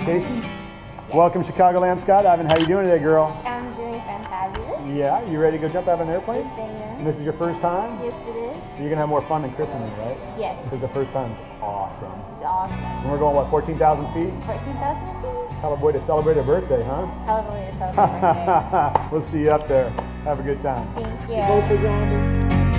Stacy. Welcome, Chicagoland Skydiving. How you doing today, girl? I'm doing fantabulous. Yeah, you ready to go jump out of an airplane? Yes, I am. And this is your first time? Yes, it is. So you're gonna have more fun than Chris and me, right? Yes. Because the first time's awesome. It's awesome. And we're going, what, 14,000 feet? 14,000 feet? Hell of a way to celebrate a birthday, huh? Hell of a way to celebrate my birthday. We'll see you up there. Have a good time. Thank you. Both is on.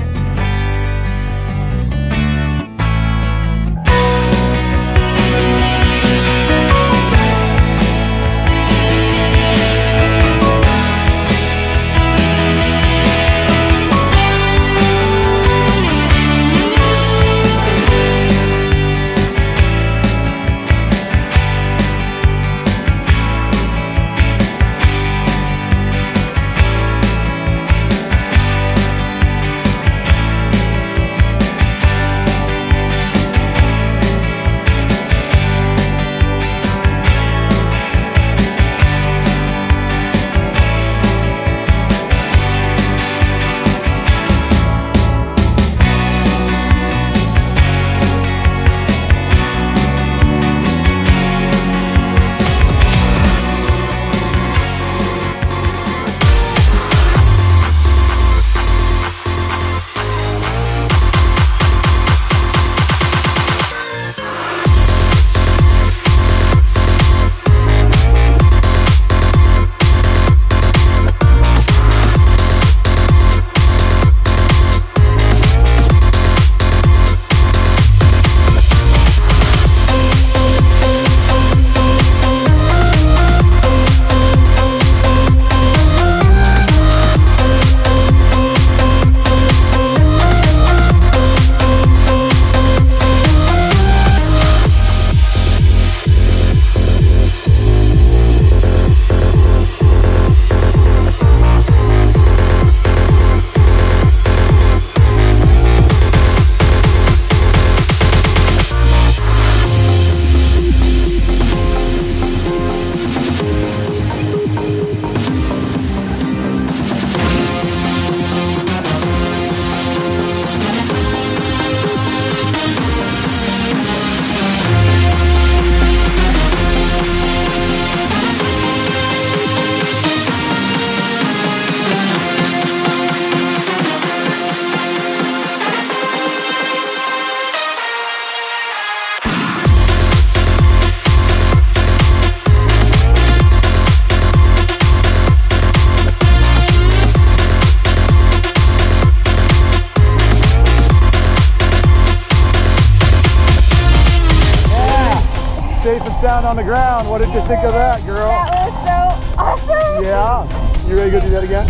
Safe and sound on the ground. What did you think of that, girl? That was so awesome. Yeah. You ready to go do that again?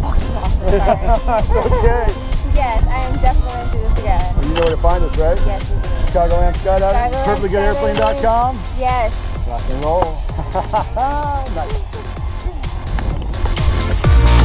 Awesome. Okay. Yes, I am definitely going to do this again. Well, you know where to find us, right? Yes, we do. Chicagoland Skydiving. Chicagoland PerfectlyGoodAirplane.com. Yes. Rock and roll. Nice.